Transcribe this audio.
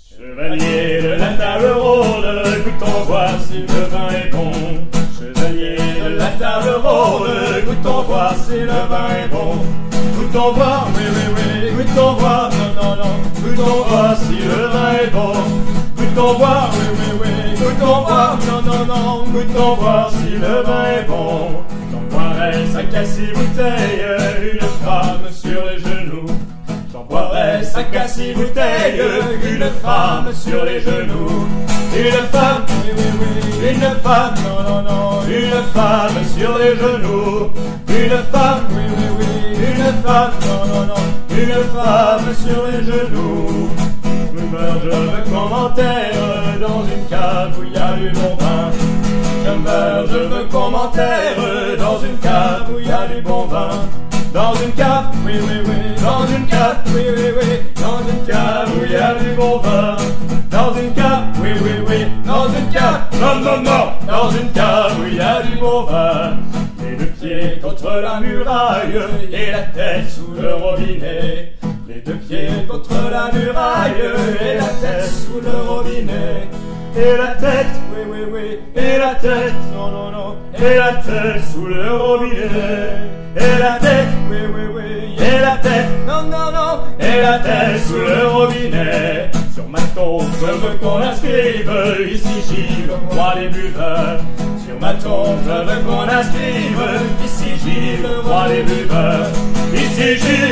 Chevaliers de la table ronde, goûtons voir si le vin est bon. Chevaliers de la table ronde, goûtons voir si le vin est bon. Goûtons voir, oui, oui, oui, goûtons voir, non, non, non, goûtons voir si le vin est bon. Goûtons voir, oui, oui, oui, goûtons voir, non, non, non, goûtons voir si le vin est bon. J'en boirai 5 à 6 bouteilles, une femme sur les genoux. J'en boirai 5 à 6 bouteilles, une femme sur les genoux. Une femme, oui, oui, oui, une femme, non, non, non, une femme sur les genoux. Une femme, oui, oui, oui, une femme, non, non, non, une femme sur les genoux. Je veux commentaire dans une cave où il y a du bon vin. Je veux commentaire dans une cave où il y a du bon vin. Dans une cave, oui, oui, oui, dans une cave, oui, oui, oui, dans une cave où il y a du bon vin. Dans une cave, oui, oui, oui, dans une cave, non, non, non, dans une cave où il y a du bon vin. Les deux pieds contre la muraille et la tête sous le robinet. Les deux pieds contre la muraille et la tête sous le robinet. Et la tête, oui, oui, oui, et la tête, non, non, non, et la tête sous le robinet. Et la tête, oui, oui, oui, et la tête, non, non, non, et la tête sous le robinet. Sur ma tombe, je veux qu'on inscrive ici Gilles, roi des buveurs. Sur ma tombe, je veux qu'on inscrive ici Gilles, roi des buveurs. Ici Gilles,